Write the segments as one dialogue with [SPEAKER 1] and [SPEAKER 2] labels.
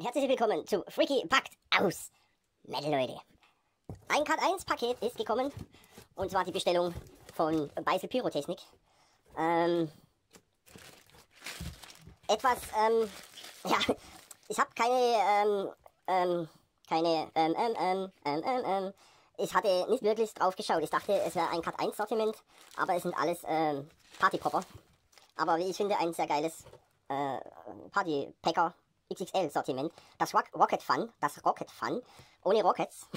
[SPEAKER 1] herzlich willkommen zu Freaky packt aus. Metal, Leute. Ein Cut 1 Paket ist gekommen. Und zwar die Bestellung von Beisel Pyrotechnik. Ja, ich habe ich hatte nicht wirklich drauf geschaut. Ich dachte, es wäre ein Cut 1 Sortiment, aber es sind alles Partypopper. Aber wie ich finde, ein sehr geiles Partypacker XXL Sortiment. Das Rocket Fun, ohne Rockets.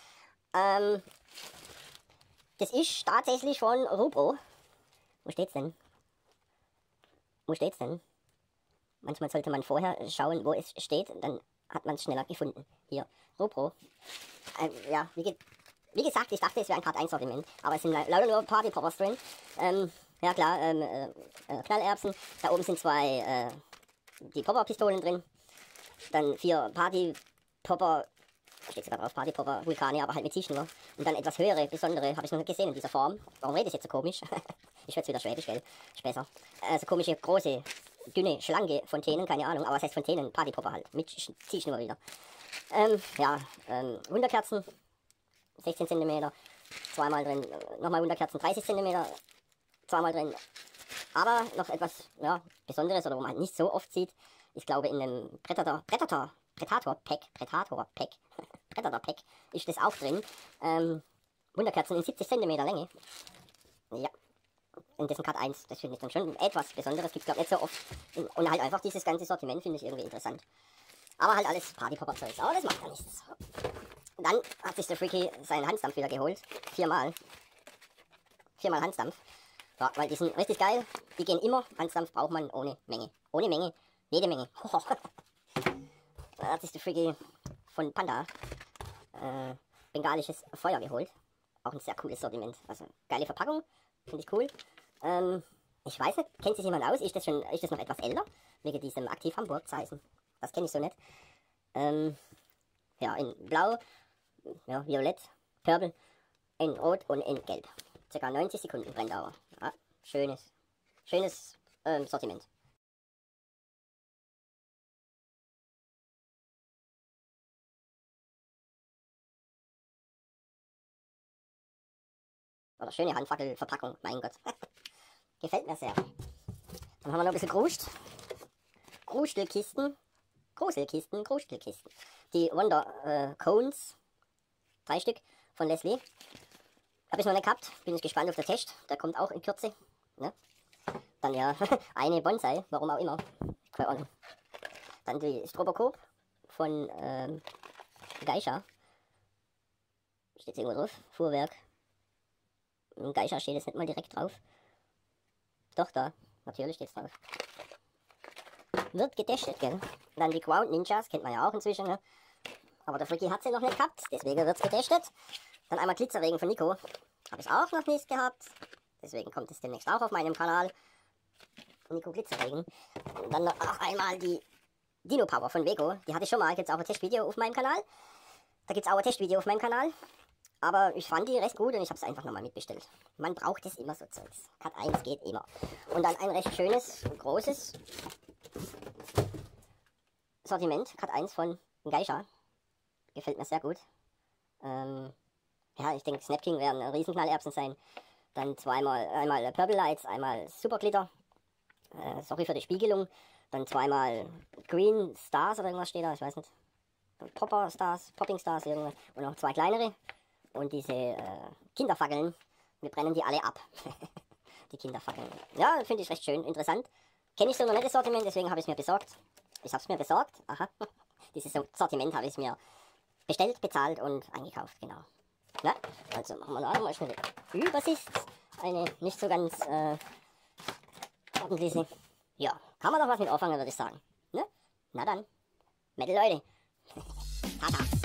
[SPEAKER 1] Das ist tatsächlich von Rupro. Wo steht's denn? Manchmal sollte man vorher schauen, wo es steht, dann hat man es schneller gefunden. Hier, Rupro. Ja, wie gesagt, ich dachte, es wäre ein Part 1 Sortiment, aber es sind leider nur Partypoppers drin. Ja klar, Knallerbsen. Da oben sind zwei die Popper-Pistolen drin. Dann 4 Partypopper, steht sogar drauf, Partypopper Vulkane, aber halt mit Zielschnur. Und dann etwas höhere, besondere, habe ich noch nicht gesehen in dieser Form. Warum rede ich jetzt so komisch? Ich werde wieder Schwäbisch, gell? Später. So komische, große, dünne, schlanke Fontänen, keine Ahnung, aber was heißt Fontänen? Partypopper halt, mit Zielschnur wieder. Ja, Wunderkerzen, 16 cm, zweimal drin, nochmal Wunderkerzen, 30 cm, zweimal drin. Aber noch etwas, ja, Besonderes, oder wo man halt nicht so oft sieht, ich glaube in einem Predator-Pack ist das auch drin. Wunderkerzen in 70 cm Länge. Ja, in diesem Cut 1, das finde ich dann schon etwas Besonderes, gibt es glaube ich nicht so oft. Und halt einfach dieses ganze Sortiment finde ich irgendwie interessant. Aber halt alles Partypopper-Zeugs, aber das macht ja nichts. Dann hat sich der Freaky seinen Handstampf wieder geholt. Viermal Handstampf. Ja, weil die sind richtig geil. Die gehen immer. Handstampf braucht man ohne Menge. Ohne Menge. Jede Menge. Da hat sich der Freaky von Panda bengalisches Feuer geholt. Auch ein sehr cooles Sortiment. Also geile Verpackung. Finde ich cool. Ich weiß nicht, kennt sich jemand aus? Ist das noch etwas älter? Wegen diesem Aktiv Hamburg Zeichen. Das kenne ich so nicht. Ja, in Blau, ja, Violett, Purple, in Rot und in Gelb. Circa 90 Sekunden Brenndauer. Ja, schönes Sortiment. Oder schöne Handfackelverpackung, mein Gott. Gefällt mir sehr. Dann haben wir noch ein bisschen Gruselkisten. Die Wonder Cones. 3 Stück von Leslie. Habe ich noch nicht gehabt. Bin ich gespannt auf den Test. Der kommt auch in Kürze. Ne? Dann ja, eine Bonsai, warum auch immer. Keine Ahnung. Dann die Strobokop von Geisha. Steht irgendwo drauf. Fuhrwerk. Im Geisha steht jetzt nicht mal direkt drauf. Doch, da. Natürlich steht's drauf. Wird getestet, gell? Dann die Ground Ninjas, kennt man ja auch inzwischen, ne? Aber der Freaky hat sie noch nicht gehabt, deswegen wird's getestet. Dann einmal Glitzerregen von Nico. Habe ich auch noch nicht gehabt. Deswegen kommt es demnächst auch auf meinem Kanal. Nico Glitzerregen. Und dann noch einmal die Dino Power von Vego. Die hatte ich schon mal, gibt's auch ein Testvideo auf meinem Kanal. Aber ich fand die recht gut und ich habe es einfach nochmal mitbestellt. Man braucht es immer so Zeugs. Cut 1 geht immer. Und dann ein recht schönes, großes Sortiment. Cut 1 von Geisha. Gefällt mir sehr gut. Ja, ich denke, Snap King werden Riesenknallerbsen sein. Dann einmal Purple Lights, einmal Super Glitter. Sorry für die Spiegelung. Dann zweimal Green Stars oder irgendwas steht da, ich weiß nicht. Popping Stars, irgendwas. Und noch 2 kleinere. Und diese Kinderfackeln, wir brennen die alle ab. Die Kinderfackeln. Ja, finde ich recht schön, interessant. Kenne ich so noch nicht das Sortiment, deswegen habe ich es mir besorgt. Ich habe es mir besorgt, aha. Dieses Sortiment habe ich mir bestellt, bezahlt und eingekauft, genau. Ja, also machen wir noch einmal schnell Übersicht. Eine nicht so ganz ordentliche. Ja, kann man doch was mit anfangen, würde ich sagen. Ne? Na dann, Metal Leute. Tata.